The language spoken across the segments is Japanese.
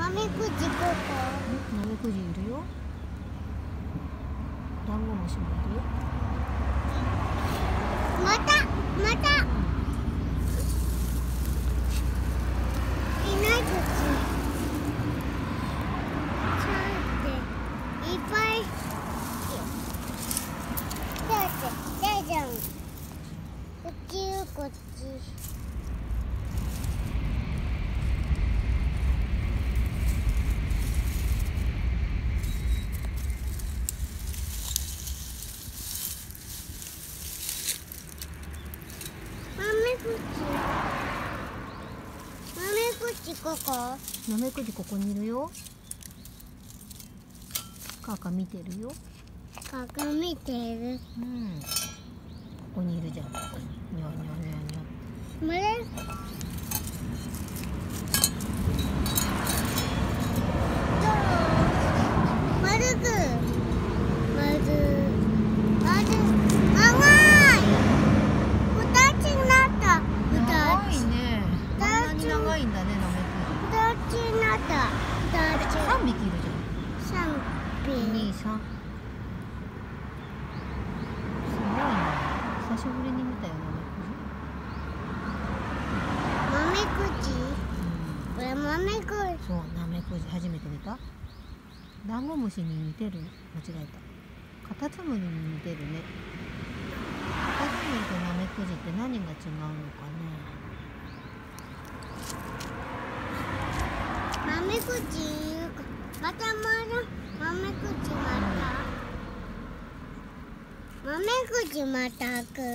なめくじいるよ。ダンゴムシもいるよ。 またいないこっち。さていっぱい。だってじゃん。こっちこっち。なめくじここ。 なめくじここにいるよ。カーカ見てるよ。 見てる。 ここにいるじゃん。にゃにゃにゃにゃ。長いんだね、なめくじ。3匹いるじゃん。2、3。すごいね。久しぶりに見たよ、なめくじ。そう、なめくじ初めて見た。ダンゴムシに似てる。間違えた。カタツムリに似てるね。カタツムリとなめくじって何が違うのかね。 なめくじまたなめくじまた開く。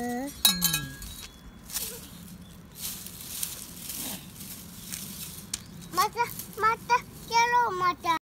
またやろうまた。